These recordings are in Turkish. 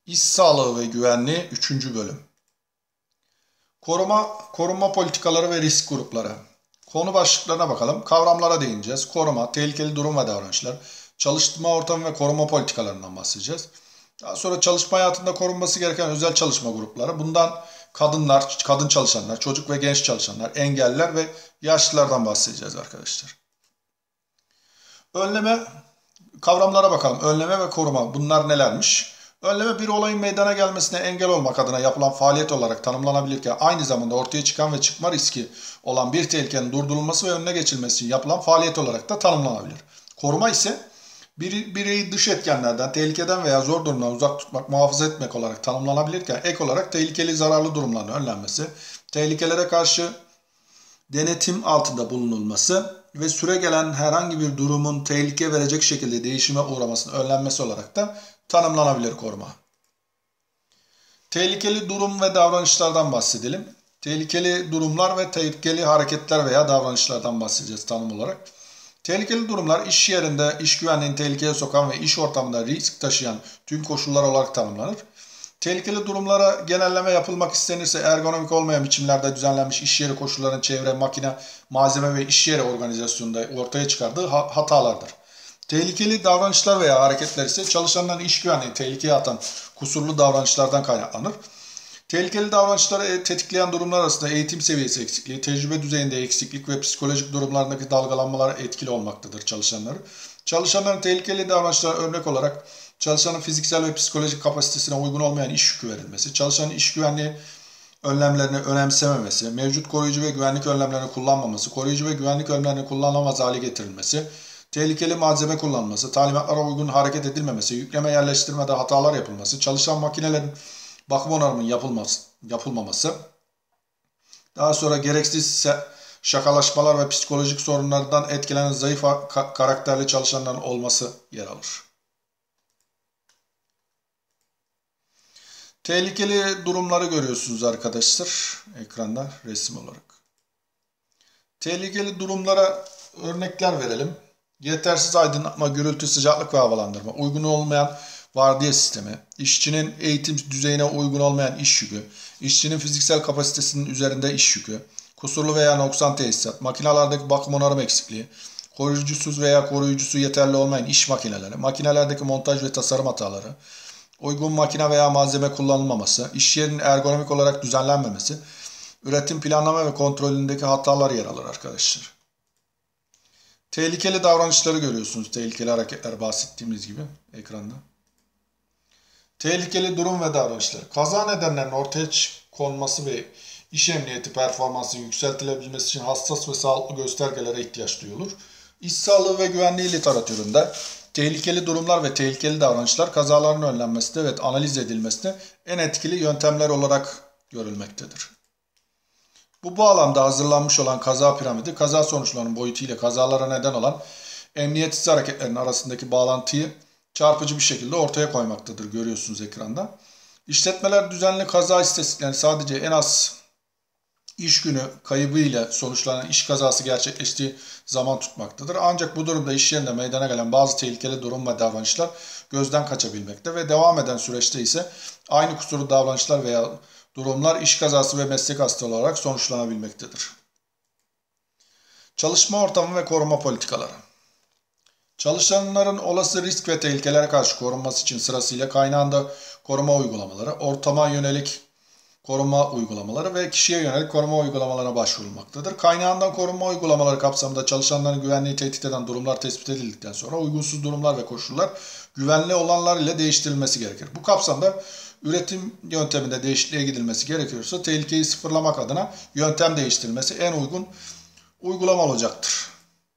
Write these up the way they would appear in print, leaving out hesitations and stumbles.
İş sağlığı ve güvenliği 3. bölüm. Korunma politikaları ve risk grupları. Konu başlıklarına bakalım. Kavramlara değineceğiz. Koruma, tehlikeli durum ve davranışlar, çalışma ortamı ve koruma politikalarından bahsedeceğiz. Daha sonra çalışma hayatında korunması gereken özel çalışma grupları. Bundan kadınlar, kadın çalışanlar, çocuk ve genç çalışanlar, engelliler ve yaşlılardan bahsedeceğiz arkadaşlar. Önleme, kavramlara bakalım. Önleme ve koruma. Bunlar nelermiş? Önleme bir olayın meydana gelmesine engel olmak adına yapılan faaliyet olarak tanımlanabilirken aynı zamanda ortaya çıkan ve çıkma riski olan bir tehlikenin durdurulması ve önüne geçilmesi için yapılan faaliyet olarak da tanımlanabilir. Koruma ise bireyi dış etkenlerden, tehlikeden veya zor durumdan uzak tutmak, muhafaza etmek olarak tanımlanabilirken ek olarak tehlikeli zararlı durumların önlenmesi, tehlikelere karşı denetim altında bulunulması ve süregelen herhangi bir durumun tehlike verecek şekilde değişime uğramasının önlenmesi olarak da tanımlanabilir koruma. Tehlikeli durum ve davranışlardan bahsedelim. Tehlikeli durumlar ve tehlikeli hareketler veya davranışlardan bahsedeceğiz tanım olarak. Tehlikeli durumlar iş yerinde iş güvenliğini tehlikeye sokan ve iş ortamında risk taşıyan tüm koşullar olarak tanımlanır. Tehlikeli durumlara genelleme yapılmak istenirse ergonomik olmayan biçimlerde düzenlenmiş iş yeri koşullarının çevre, makine, malzeme ve iş yeri organizasyonunda ortaya çıkardığı hatalardır. Tehlikeli davranışlar veya hareketler ise çalışanların iş güvenliğini tehlikeye atan kusurlu davranışlardan kaynaklanır. Tehlikeli davranışları tetikleyen durumlar arasında eğitim seviyesi eksikliği, tecrübe düzeyinde eksiklik ve psikolojik durumlardaki dalgalanmalar etkili olmaktadır çalışanları. Çalışanların tehlikeli davranışlara örnek olarak çalışanın fiziksel ve psikolojik kapasitesine uygun olmayan iş yükü verilmesi, çalışanın iş güvenliği önlemlerini önemsememesi, mevcut koruyucu ve güvenlik önlemlerini kullanmaması, koruyucu ve güvenlik önlemlerini kullanılamaz hale getirilmesi, tehlikeli malzeme kullanılması, talimatlara uygun hareket edilmemesi, yükleme yerleştirmede hatalar yapılması, çalışan makinelerin bakım onarımının yapılmaması, daha sonra gereksiz şakalaşmalar ve psikolojik sorunlardan etkilenen zayıf karakterli çalışanların olması yer alır. Tehlikeli durumları görüyorsunuz arkadaşlar ekranda resim olarak. Tehlikeli durumlara örnekler verelim. Yetersiz aydınlatma, gürültü, sıcaklık ve havalandırma, uygun olmayan vardiya sistemi, işçinin eğitim düzeyine uygun olmayan iş yükü, işçinin fiziksel kapasitesinin üzerinde iş yükü, kusurlu veya noksan tesisat, makinalardaki bakım onarım eksikliği, koruyucusuz veya koruyucusu yeterli olmayan iş makineleri, makinelerdeki montaj ve tasarım hataları, uygun makine veya malzeme kullanılmaması, iş yerinin ergonomik olarak düzenlenmemesi, üretim planlama ve kontrolündeki hatalar yer alır arkadaşlar. Tehlikeli davranışları görüyorsunuz. Tehlikeli hareketler bahsettiğimiz gibi ekranda. Tehlikeli durum ve davranışlar. Kaza nedenlerinin ortaya konması ve iş emniyeti performansının yükseltilebilmesi için hassas ve sağlıklı göstergelere ihtiyaç duyulur. İş sağlığı ve güvenliği literatüründe tehlikeli durumlar ve tehlikeli davranışlar kazaların önlenmesinde ve analiz edilmesinde en etkili yöntemler olarak görülmektedir. Bu bağlamda hazırlanmış olan kaza piramidi, kaza sonuçlarının boyutu ile kazalara neden olan emniyetsiz hareketlerin arasındaki bağlantıyı çarpıcı bir şekilde ortaya koymaktadır. Görüyorsunuz ekranda. İşletmeler düzenli kaza istatistiklerini sadece en az iş günü kaybı ile sonuçlanan iş kazası gerçekleştiği zaman tutmaktadır. Ancak bu durumda iş yerinde meydana gelen bazı tehlikeli durum ve davranışlar gözden kaçabilmekte ve devam eden süreçte ise aynı kusurlu davranışlar veya durumlar iş kazası ve meslek hastalığı olarak sonuçlanabilmektedir. Çalışma ortamı ve koruma politikaları. Çalışanların olası risk ve tehlikelere karşı korunması için sırasıyla kaynağında koruma uygulamaları, ortama yönelik koruma uygulamaları ve kişiye yönelik koruma uygulamalarına başvurulmaktadır. Kaynağından korunma uygulamaları kapsamında çalışanların güvenliği tehdit eden durumlar tespit edildikten sonra uygunsuz durumlar ve koşullar güvenli olanlar ile değiştirilmesi gerekir. Bu kapsamda üretim yönteminde değişikliğe gidilmesi gerekiyorsa tehlikeyi sıfırlamak adına yöntem değiştirilmesi en uygun uygulama olacaktır.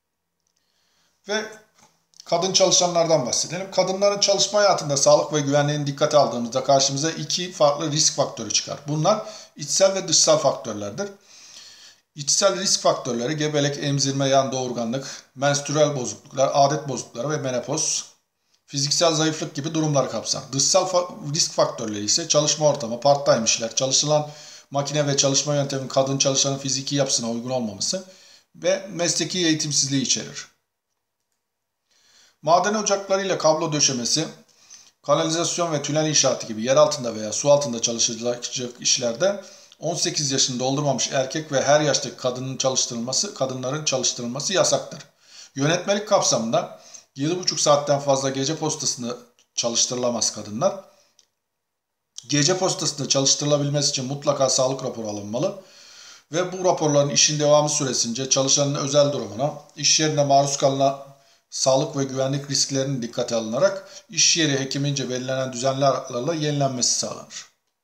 Ve kadın çalışanlardan bahsedelim. Kadınların çalışma hayatında sağlık ve güvenliğini dikkate aldığımızda karşımıza iki farklı risk faktörü çıkar. Bunlar içsel ve dışsal faktörlerdir. İçsel risk faktörleri gebelik, emzirme, yan doğurganlık, menstrüel bozukluklar, adet bozuklukları ve menopoz, fiziksel zayıflık gibi durumları kapsar. Dışsal risk faktörleri ise çalışma ortamı, part-time işler, çalışılan makine ve çalışma yöntemi kadın çalışanın fiziki yapısına uygun olmaması ve mesleki eğitimsizliği içerir. Maden ocakları ile kablo döşemesi, kanalizasyon ve tünel inşaatı gibi yer altında veya su altında çalışılacak işlerde 18 yaşını doldurmamış erkek ve her yaştaki kadınların çalıştırılması yasaktır. Yönetmelik kapsamında 7,5 saatten fazla gece postasında çalıştırılamaz kadınlar. Gece postasında çalıştırılabilmesi için mutlaka sağlık raporu alınmalı ve bu raporların işin devamı süresince çalışanın özel durumuna, iş yerine maruz kalınan sağlık ve güvenlik risklerinin dikkate alınarak iş yeri hekimince belirlenen düzenli aralıklarla yenilenmesi sağlanır.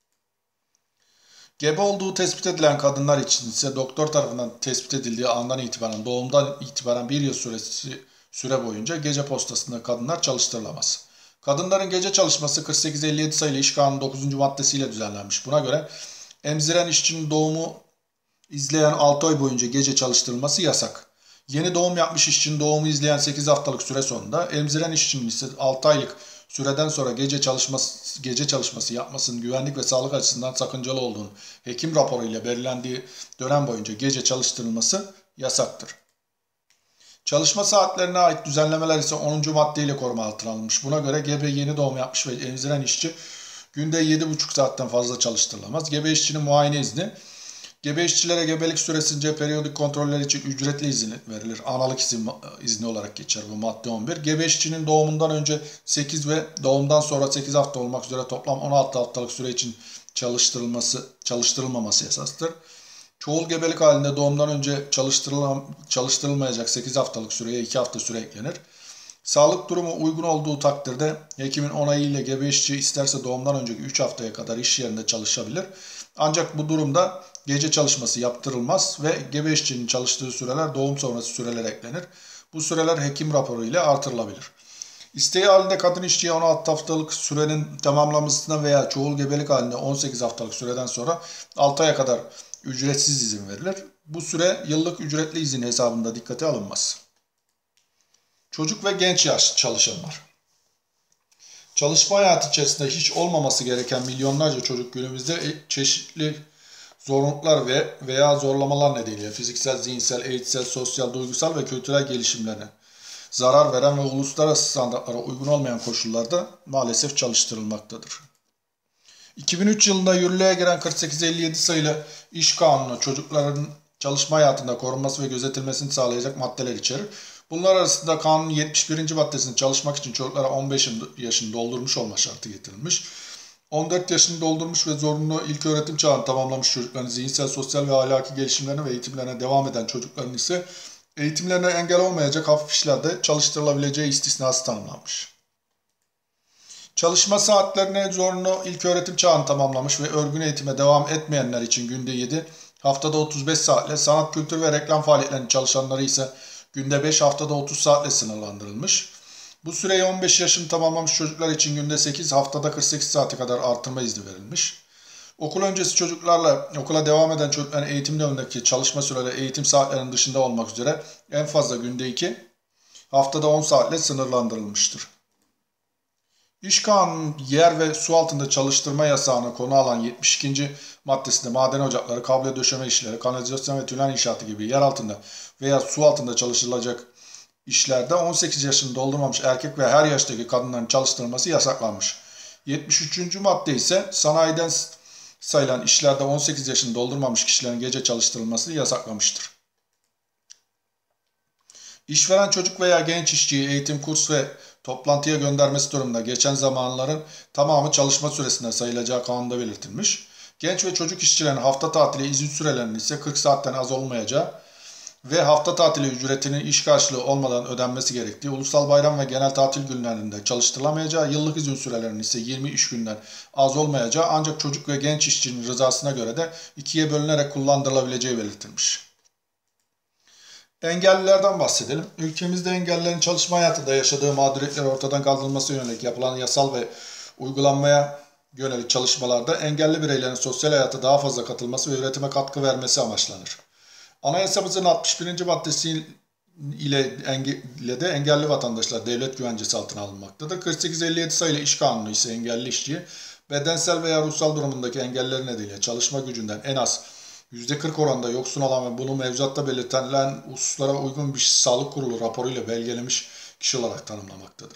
Gebe olduğu tespit edilen kadınlar için ise doktor tarafından tespit edildiği andan itibaren, doğumdan itibaren bir yıl süre boyunca gece postasında kadınlar çalıştırılamaz. Kadınların gece çalışması 48-57 sayılı İş Kanunu 9. maddesiyle düzenlenmiş. Buna göre emziren işçinin doğumu izleyen 6 ay boyunca gece çalıştırılması yasak. Yeni doğum yapmış işçinin doğumu izleyen 8 haftalık süre sonunda, emziren işçinin ise 6 aylık süreden sonra gece çalışması yapmasının güvenlik ve sağlık açısından sakıncalı olduğunu hekim raporuyla belirlendiği dönem boyunca gece çalıştırılması yasaktır. Çalışma saatlerine ait düzenlemeler ise 10. maddeyle koruma altına alınmış. Buna göre gebe, yeni doğum yapmış ve emziren işçi günde 7,5 saatten fazla çalıştırılamaz. Gebe işçinin muayene izni, gebe işçilere gebelik süresince periyodik kontroller için ücretli izin verilir. Analık izni olarak geçer bu madde 11. Gebe işçinin doğumundan önce 8 ve doğumdan sonra 8 hafta olmak üzere toplam 16 haftalık süre için çalıştırılmaması esastır. Çoğul gebelik halinde doğumdan önce çalıştırılmayacak 8 haftalık süreye 2 hafta süre eklenir. Sağlık durumu uygun olduğu takdirde hekimin onayıyla gebe işçi isterse doğumdan önceki 3 haftaya kadar iş yerinde çalışabilir. Ancak bu durumda gece çalışması yaptırılmaz ve gebe işçinin çalıştığı süreler doğum sonrası sürelere eklenir. Bu süreler hekim raporu ile artırılabilir. İsteği halinde kadın işçiye 16 haftalık sürenin tamamlanmasına veya çoğul gebelik halinde 18 haftalık süreden sonra 6 aya kadar ücretsiz izin verilir. Bu süre yıllık ücretli izin hesabında dikkate alınmaz. Çocuk ve genç yaş çalışanlar. Çalışma hayatı içerisinde hiç olmaması gereken milyonlarca çocuk günümüzde çeşitli zorunluluklar veya zorlamalar nedeniyle fiziksel, zihinsel, eğitsel, sosyal, duygusal ve kültürel gelişimlerine zarar veren ve uluslararası standartlara uygun olmayan koşullarda maalesef çalıştırılmaktadır. 2003 yılında yürürlüğe giren 48-57 sayılı İş Kanunu çocukların çalışma hayatında korunması ve gözetilmesini sağlayacak maddeler içerir. Bunlar arasında kanunun 71. maddesinde çalışmak için çocuklara 15 yaşını doldurmuş olma şartı getirilmiş. 14 yaşını doldurmuş ve zorunlu ilköğretim çağını tamamlamış çocukların zihinsel, sosyal ve ahlaki gelişimlerine ve eğitimlerine devam eden çocukların ise eğitimlerine engel olmayacak hafif işlerde çalıştırılabileceği istisnası tanımlanmış. Çalışma saatlerine zorunlu ilköğretim çağını tamamlamış ve örgün eğitime devam etmeyenler için günde 7, haftada 35 saatle, sanat, kültür ve reklam faaliyetlerinin çalışanları ise günde 5, haftada 30 saatle sınırlandırılmış. Bu süreyi 15 yaşını tamamlamış çocuklar için günde 8, haftada 48 saate kadar artırma izni verilmiş. Okul öncesi çocuklarla okula devam eden çocukların eğitim dönemindeki çalışma süreleri eğitim saatlerinin dışında olmak üzere en fazla günde 2, haftada 10 saatle sınırlandırılmıştır. İş Kanunu yer ve su altında çalıştırma yasağına konu alan 72. maddesinde maden ocakları, kablo döşeme işleri, kanalizasyon ve tünel inşaatı gibi yer altında veya su altında çalışılacak işlerde 18 yaşını doldurmamış erkek ve her yaştaki kadınların çalıştırılması yasaklanmış. 73. madde ise sanayiden sayılan işlerde 18 yaşını doldurmamış kişilerin gece çalıştırılmasını yasaklamıştır. İşveren çocuk veya genç işçiyi eğitim, kurs ve toplantıya göndermesi durumunda geçen zamanların tamamı çalışma süresinde sayılacağı kanunda belirtilmiş. Genç ve çocuk işçilerin hafta tatili izin sürelerinin ise 40 saatten az olmayacağı ve hafta tatili ücretinin iş karşılığı olmadan ödenmesi gerektiği, ulusal bayram ve genel tatil günlerinde çalıştırılamayacağı, yıllık izin sürelerinin ise 20 iş günden az olmayacağı ancak çocuk ve genç işçinin rızasına göre de ikiye bölünerek kullandırılabileceği belirtilmiş. Engellilerden bahsedelim. Ülkemizde engellilerin çalışma hayatında yaşadığı mağduriyetleri ortadan kaldırılması yönelik yapılan yasal ve uygulanmaya yönelik çalışmalarda engelli bireylerin sosyal hayata daha fazla katılması ve üretime katkı vermesi amaçlanır. Anayasamızın 61. maddesi ile de engelli vatandaşlar devlet güvencesi altına alınmaktadır. 48-57 sayılı İş Kanunu ise engelli işçiyi bedensel veya ruhsal durumundaki engelleri nedeniyle çalışma gücünden en az %40 oranında yoksun olan ve bunu mevzuatta belirtilen hususlara uygun bir sağlık kurulu raporuyla belgelemiş kişi olarak tanımlamaktadır.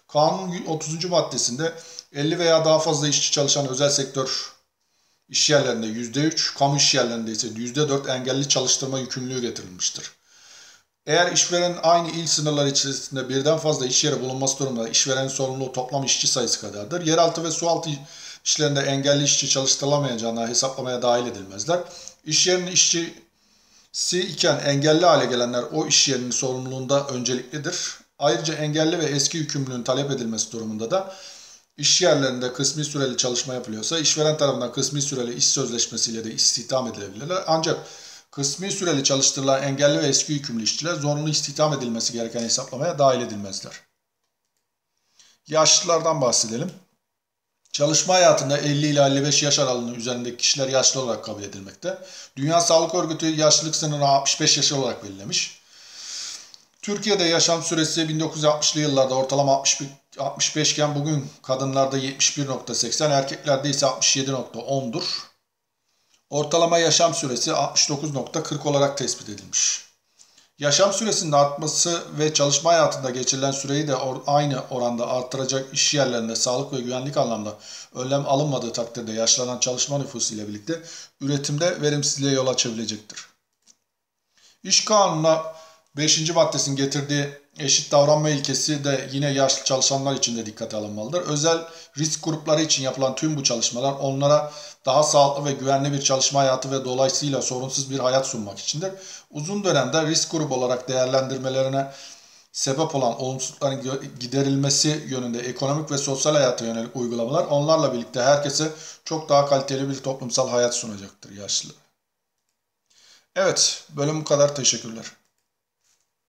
Kanunun 30. maddesinde 50 veya daha fazla işçi çalışan özel sektör iş yerlerinde %3, kamu iş yerlerinde ise %4 engelli çalıştırma yükümlülüğü getirilmiştir. Eğer işverenin aynı il sınırları içerisinde birden fazla iş yeri bulunması durumunda işverenin sorumluluğu toplam işçi sayısı kadardır. Yeraltı ve sualtı işlerinde engelli işçi çalıştırılamayacağına hesaplamaya dahil edilmezler. İş yerinin işçisi iken engelli hale gelenler o iş yerinin sorumluluğunda önceliklidir. Ayrıca engelli ve eski yükümlülüğün talep edilmesi durumunda da İş yerlerinde kısmi süreli çalışma yapılıyorsa işveren tarafından kısmi süreli iş sözleşmesiyle de istihdam edilebilirler. Ancak kısmi süreli çalıştırılan engelli ve eski yükümlü işçiler zorunlu istihdam edilmesi gereken hesaplamaya dahil edilmezler. Yaşlılardan bahsedelim. Çalışma hayatında 50 ila 55 yaş aralığının üzerindeki kişiler yaşlı olarak kabul edilmekte. Dünya Sağlık Örgütü yaşlılık sınırını 65 yaş olarak belirlemiş. Türkiye'de yaşam süresi 1960'lı yıllarda ortalama 65 iken bugün kadınlarda 71.80, erkeklerde ise 67.10'dur. Ortalama yaşam süresi 69.40 olarak tespit edilmiş. Yaşam süresinin artması ve çalışma hayatında geçirilen süreyi de aynı oranda arttıracak iş yerlerinde sağlık ve güvenlik anlamda önlem alınmadığı takdirde yaşlanan çalışma nüfusu ile birlikte üretimde verimsizliğe yol açabilecektir. İş Kanunu'na 5. maddesinin getirdiği eşit davranma ilkesi de yine yaşlı çalışanlar için de dikkate alınmalıdır. Özel risk grupları için yapılan tüm bu çalışmalar onlara daha sağlıklı ve güvenli bir çalışma hayatı ve dolayısıyla sorunsuz bir hayat sunmak içindir. Uzun dönemde risk grubu olarak değerlendirmelerine sebep olan olumsuzlukların giderilmesi yönünde ekonomik ve sosyal hayata yönelik uygulamalar onlarla birlikte herkese çok daha kaliteli bir toplumsal hayat sunacaktır yaşlı. Evet, bölüm bu kadar. Teşekkürler.